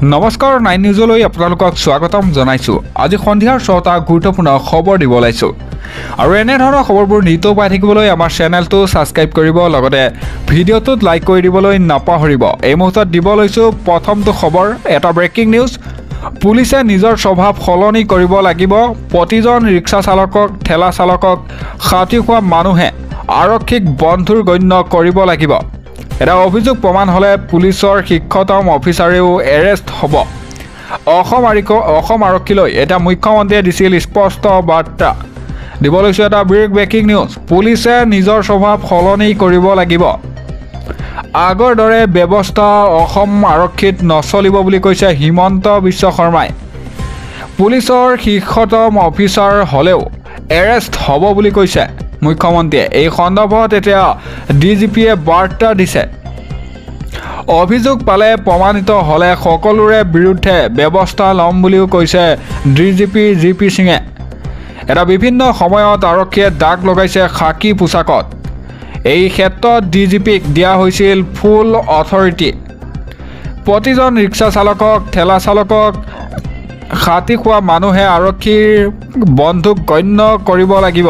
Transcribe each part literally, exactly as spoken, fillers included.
নমস্কাৰ নাইন নিউজলৈ আপোনালোকক স্বাগতম জনাইছো। আজি সন্ধিয়াৰ ছটা গুৰুত্বপূৰ্ণ খবৰ দিব লাইছো আৰু এনে ধৰণৰ খবৰবোৰ নিতৌ পাই থাকিবলৈ আমাৰ চেনেলটো সাবস্ক্ৰাইব কৰিব, লগতে ভিডিঅ'টোত লাইক কৰি দিবলৈ নাপাহৰিব। এই মুহূৰ্তত দিব লৈছো প্ৰথমটো খবৰ, এটা ব্ৰেকিং নিউজ। পুলিচে নিজৰ স্বভাৱ সলনি কৰিব লাগিব। প্ৰতিজন ৰিক্সা চালকক, ঠেলা চালকক, সাথী খোৱা মানুহে আৰক্ষীক বন্ধুৰ গণ্য কৰিব লাগিব। এটা অভিযোগ প্ৰমাণ হ'লে পুলিচৰ শীৰ্ষতম অফিচাৰেও এৰেষ্ট হ'ব। অসম অসম আৰক্ষীলৈ এটা মুখ্যমন্ত্ৰীয়ে দিছিল স্পষ্ট বাৰ্তা। দিব লৈছোঁ এটা বিগ ব্ৰেকিং নিউজ। পুলিচে নিজৰ স্বভাৱ সলনি কৰিব লাগিব। আগৰ দৰে ব্যৱস্থা অসম আৰক্ষীত নচলিব বুলি কৈছে হিমন্ত বিশ্ব শৰ্মাই। পুলিচৰ শীৰ্ষতম অফিচাৰ হ'লেও এৰেষ্ট হ'ব বুলি কৈছে মুখ্যমন্ত্ৰীয়ে। এই সন্দৰ্ভত এতিয়া ডি জি পিয়ে বাৰ্তা দিছে। অভিযোগ পালে প্ৰমাণিত হ'লে সকলোৰে বিৰুদ্ধে ব্যৱস্থা ল'ম বুলিও কৈছে D G P G P সিঙে। এটা বিভিন্ন সময়ত আৰক্ষীয়ে দাগ লগাইছে খাকী পোছাকত। এই ক্ষেত্ৰত ডি জি পিক দিয়া হৈছিল ফুল অথৰিটি। প্ৰতিজন ৰিক্সা চালকক, ঠেলা চালকক, সাথী খোৱা মানুহে আৰক্ষীৰ বন্ধুক গণ্য কৰিব লাগিব।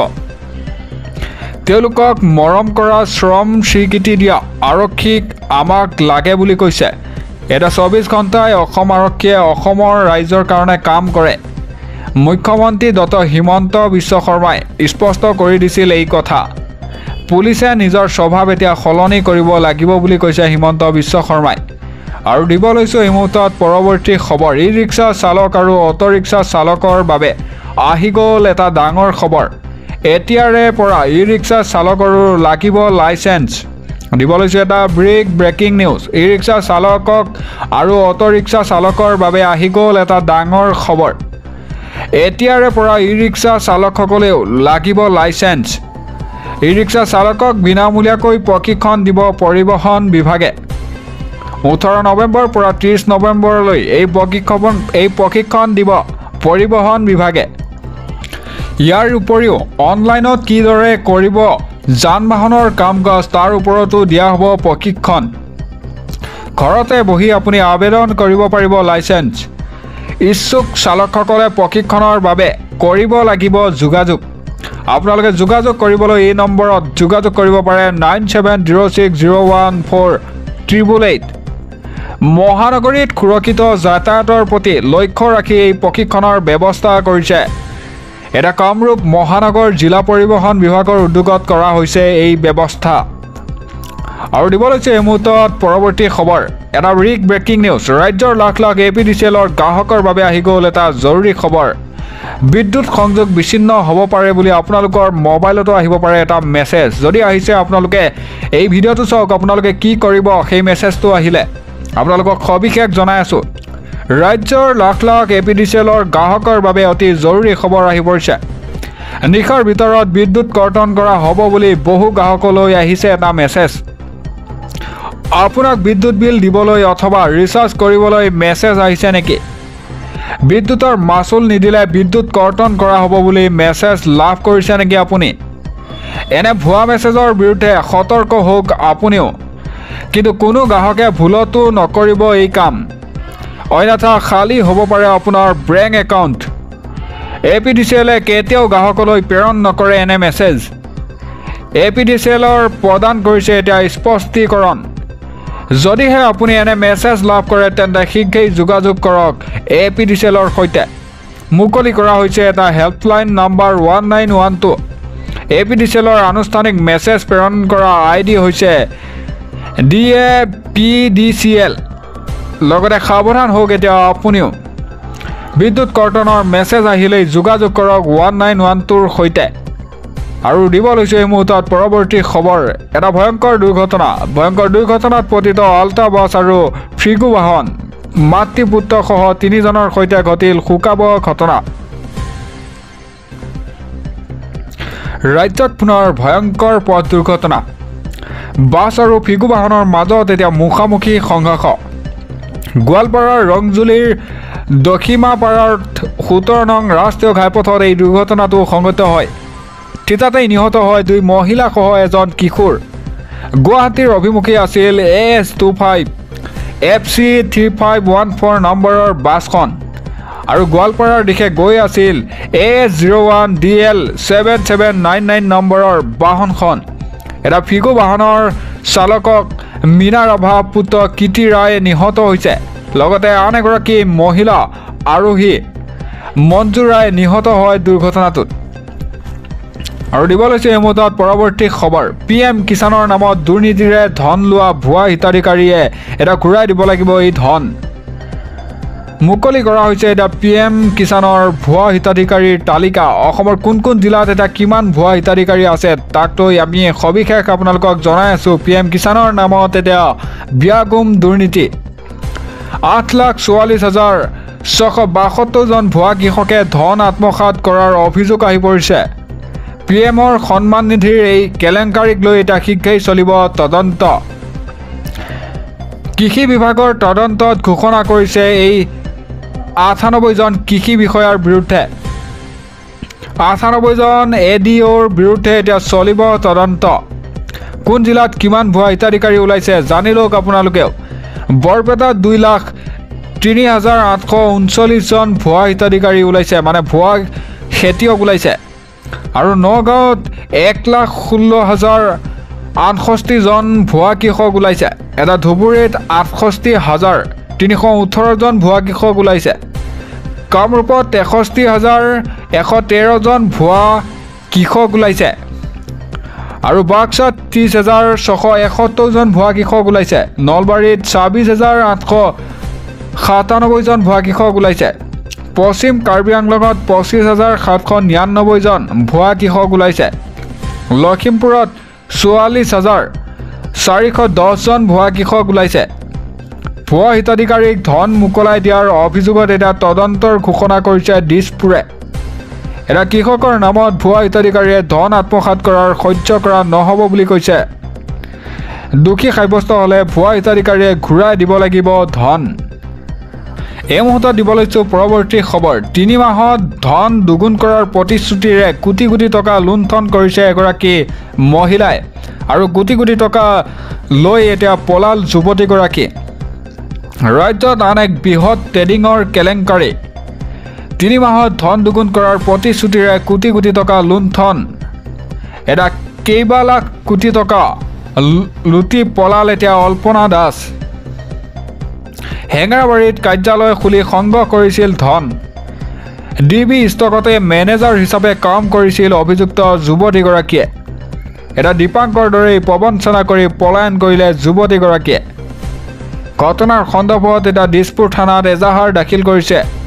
তেওঁলোকক মৰম কৰা, শ্ৰম স্বীকৃতি দিয়া আৰক্ষীক আমাক লাগে বুলি কৈছে। এটা চৌবিছ ঘণ্টাই অসম আৰক্ষীয়ে অসমৰ ৰাইজৰ কাৰণে কাম কৰে। মুখ্যমন্ত্ৰী ডক্টৰ হিমন্ত বিশ্ব শৰ্মাই স্পষ্ট কৰি দিছিল এই কথা। পুলিচে নিজৰ স্বভাৱ এতিয়া সলনি কৰিব লাগিব বুলি কৈছে হিমন্ত বিশ্ব শৰ্মাই। আৰু দিব লৈছোঁ এই মুহূৰ্তত পৰৱৰ্তী খবৰ। ই ৰিক্সা চালক আৰু অটো ৰিক্সা চালকৰ বাবে আহি গ'ল এটা ডাঙৰ খবৰ। এতিয়াৰে পৰা ই ৰিক্সা চালকৰো লাগিব লাইচেন্স। দিব লৈছোঁ এটা big breaking news. E rickshaw চালকক আৰু অটো ৰিক্সা চালকৰ বাবে আহি গ'ল এটা ডাঙৰ খবৰ। এতিয়াৰে পৰা ই ৰিক্সা চালকসকলেও লাগিব লাইচেন্স। ই ৰিক্সা চালকক বিনামূলীয়াকৈ প্ৰশিক্ষণ দিব পৰিবহণ বিভাগে। ওঠৰ নৱেম্বৰৰ পৰা ত্ৰিছ নৱেম্বৰলৈ এই প্ৰশিক্ষণ এই প্ৰশিক্ষণ দিব পৰিবহণ বিভাগে। ইয়াৰ উপৰিও অনলাইনত কিদৰে কৰিব যান বাহনৰ কাম কাজ তাৰ ওপৰতো দিয়া হ'ব প্ৰশিক্ষণ। ঘৰতে বহি আপুনি আবেদন কৰিব পাৰিব লাইচেন্স। ইচ্ছুক চালকসকলে প্ৰশিক্ষণৰ বাবে কৰিব লাগিব যোগাযোগ। আপোনালোকে যোগাযোগ কৰিবলৈ এই নম্বৰত যোগাযোগ কৰিব পাৰে nine seven zero' six zero' one four triple eight. মহানগৰীত সুৰক্ষিত যাতায়াতৰ প্ৰতি লক্ষ্য ৰাখি এই প্ৰশিক্ষণৰ ব্যৱস্থা কৰিছে। এটা কামৰূপ মহানগৰ জিলা পৰিবহণ বিভাগৰ উদ্যোগত কৰা হৈছে এই ব্যৱস্থা। আৰু দিব লৈছে এই মুহূৰ্তত পৰৱৰ্তী খবৰ, এটা বিগ ব্ৰেকিং নিউজ। ৰাজ্যৰ lakh lakh A P D C এলৰ গ্ৰাহকৰ বাবে আহি গ'ল এটা জৰুৰী খবৰ। বিদ্যুৎ সংযোগ বিচ্ছিন্ন হ'ব পাৰে বুলি আপোনালোকৰ মোবাইলতো আহিব পাৰে এটা মেছেজ। যদি আহিছে আপোনালোকে এই ভিডিঅ'টো চাওক। আপোনালোকে কি কৰিব সেই মেছেজটো আহিলে আপোনালোকক সবিশেষ জনাই আছোঁ। ৰাজ্যৰ lakh lakh A P D C এলৰ গ্ৰাহকৰ বাবে অতি জৰুৰী খবৰ আহি পৰিছে। নিশাৰ ভিতৰত বিদ্যুৎ কৰ্তন কৰা হ'ব বুলি বহু গ্ৰাহকলৈ আহিছে এটা মেছেজ। আপোনাক বিদ্যুৎ বিল দিবলৈ অথবা ৰিচাৰ্জ কৰিবলৈ মেছেজ আহিছে নেকি? বিদ্যুতৰ মাচুল নিদিলে বিদ্যুৎ কৰ্তন কৰা হ'ব বুলি মেছেজ লাভ কৰিছে নেকি আপুনি? এনে ভুৱা মেছেজৰ বিৰুদ্ধে সতৰ্ক হওক আপুনিও। কিন্তু কোনো গ্ৰাহকে ভুলতো নকৰিব এই কাম, অন্যথা খালী হ'ব পাৰে আপোনাৰ bank account. A P D C এলে কেতিয়াও গ্ৰাহকলৈ প্ৰেৰণ নকৰে এনে message. A P D C এলৰ প্ৰদান কৰিছে এতিয়া স্পষ্টীকৰণ। যদিহে আপুনি এনে মেছেজ লাভ কৰে তেন্তে শীঘ্ৰেই যোগাযোগ কৰক এ পি ডি চি এলৰ সৈতে। মুকলি কৰা হৈছে এটা helpline number one nine one two. A P D C এলৰ আনুষ্ঠানিক মেছেজ প্ৰেৰণ কৰা আই ডি হৈছে D A P D C L. লগতে সাৱধান হওক এতিয়া আপুনিও। বিদ্যুৎ কৰ্তনৰ মেছেজ আহিলেই যোগাযোগ কৰক ওৱান নাইন ওৱান টুৰ সৈতে। আৰু দিব লৈছোঁ এই মুহূৰ্তত পৰৱৰ্তী খবৰ, এটা ভয়ংকৰ দুৰ্ঘটনা। ভয়ংকৰ দুৰ্ঘটনাত পতিত আল্ট্ৰা বাছ আৰু ফ্ৰিগো বাহন। মাতৃ পুত্ৰসহ তিনিজনৰ সৈতে ঘটিল শোকাবহ ঘটনা। ৰাজ্যত পুনৰ ভয়ংকৰ পথ দুৰ্ঘটনা। বাছ আৰু ফ্ৰিগো বাহনৰ মাজত এতিয়া মুখামুখি সংঘৰ্ষ। গোৱালপাৰাৰ ৰংজুলিৰ দক্ষিমাপাৰাত সোতৰ নং ৰাষ্ট্ৰীয় ঘাইপথত এই দুৰ্ঘটনাটো সংঘটিত হয়। থিতাতেই নিহত হয় দুই মহিলাসহ এজন কিশোৰ। গুৱাহাটীৰ অভিমুখী আছিল A S two five F C three five one four নম্বৰৰ বাছখন আৰু গোৱালপাৰাৰ দিশে গৈ আছিল A zero' one D L seven seven nine nine নম্বৰৰ বাহনখন। এটা ফিগো বাহনৰ চালকক মীনা ৰাভা পুত্ৰ কীৰ্তি ৰায় নিহত হৈছে। লগতে আন এগৰাকী মহিলা আৰোহী মঞ্জু ৰায় নিহত হয় দুৰ্ঘটনাটোত। আৰু দিব লৈছে এই মুহূৰ্তত পৰৱৰ্তী খবৰ। পি এম কিষাণৰ নামত দুৰ্নীতিৰে ধন লোৱা ভুৱা হিতাধিকাৰীয়ে এটা ঘূৰাই দিব লাগিব এই ধন। মুকলি কৰা হৈছে এটা পি এম কিষাণৰ ভুৱা হিতাধিকাৰীৰ তালিকা। অসমৰ কোন কোন জিলাত এটা কিমান ভুৱা হিতাধিকাৰী আছে তাক লৈ আমি সবিশেষ আপোনালোকক জনাই আছোঁ। পি এম কিষাণৰ নামত এতিয়া ব্যাগুম দুৰ্নীতি। আঠ লাখ চৌৱাল্লিছ হাজাৰ ছশ বাসত্তৰজন ভুৱা কৃষকে ধন আত্মসাৎ কৰাৰ অভিযোগ আহি পৰিছে। পি এমৰ সন্মান নিধিৰ এই কেলেংকাৰীক লৈ এটা শীঘ্ৰেই চলিব তদন্ত। কৃষি বিভাগৰ তদন্তত ঘোষণা কৰিছে এই আঠানব্বৈজন কৃষি বিষয়াৰ বিৰুদ্ধে। আঠানব্বৈজন এ ডি অ'ৰ বিৰুদ্ধে এতিয়া চলিব তদন্ত। কোন জিলাত কিমান ভুৱা হিতাধিকাৰী ওলাইছে জানি লওক আপোনালোকেও। বৰপেটাত দুই লাখ তিনি হাজাৰ আঠশ ঊনচল্লিছজন ভুৱা হিতাধিকাৰী ওলাইছে, মানে ভুৱা খেতিয়ক ওলাইছে। আৰু নগাঁৱত এক লাখ ষোল্ল হাজাৰ আঠষষ্ঠিজন ভুৱা কৃষক ওলাইছে। এটা ধুবুৰীত আঠষষ্ঠি হাজাৰ তিনিশ ওঠৰজন ভুৱা কৃষক ওলাইছে। কামৰূপত তেষষ্ঠি হাজাৰ এশ তেৰজন ভুৱা কৃষক ওলাইছে। আৰু বাক্সাত ত্ৰিছ হাজাৰ ছশ এসত্তৰজন ভুৱা কৃষক ওলাইছে। নলবাৰীত ছাব্বিছ হাজাৰ আঠশ সাতানব্বৈজন ভুৱা কৃষক ওলাইছে। পশ্চিম কাৰ্বি আংলঙত পঁচিছ হাজাৰ সাতশ নিৰান্নব্বৈজন ভুৱা কৃষক ওলাইছে। লখিমপুৰত চৌৱাল্লিছ হাজাৰ চাৰিশ দহজন ভুৱা কৃষক ওলাইছে। ভুৱা হিতাধিকাৰীক ধন মোকলাই দিয়াৰ অভিযোগত এটা তদন্তৰ ঘোষণা কৰিছে দিছপুৰে। এটা কৃষকৰ নামত ভুৱা হিতাধিকাৰীয়ে ধন আত্মসাৎ কৰাৰ সহ্য কৰা নহ'ব বুলি কৈছে। দোষী সাব্যস্ত হ'লে ভুৱা হিতাধিকাৰীয়ে ঘূৰাই দিব লাগিব ধন। এই মুহূৰ্তত দিব লৈছোঁ পৰৱৰ্তী খবৰ। তিনি মাহত ধন দুগুণ কৰাৰ প্ৰতিশ্ৰুতিৰে কোটি কোটি টকা লুণ্ঠন কৰিছে এগৰাকী মহিলাই। আৰু কোটি কোটি টকা লৈ এতিয়া পলাল যুৱতীগৰাকী। ৰাজ্যত আন এক বৃহৎ ট্ৰেডিঙৰ কেলেংকাৰী। তিনি মাহত ধন দুগুণ কৰাৰ প্ৰতিশ্ৰুতিৰে কোটি কোটি টকা লুণ্ঠন। এটা কেইবা লাখ কোটি টকা লুটি পলাল এতিয়া অল্পনা দাস। হেঙেৰাবাৰীত কাৰ্যালয় খুলি সংগ্ৰহ কৰিছিল ধন। ডি বি ষ্টকতে মেনেজাৰ হিচাপে কাম কৰিছিল অভিযুক্ত যুৱতীগৰাকীয়ে। এটা দীপাংকৰ দৰেই প্ৰবঞ্চনা কৰি পলায়ন কৰিলে যুৱতীগৰাকীয়ে। ঘটনাৰ সন্দৰ্ভত এটা দিছপুৰ থানাত এজাহাৰ দাখিল কৰিছে।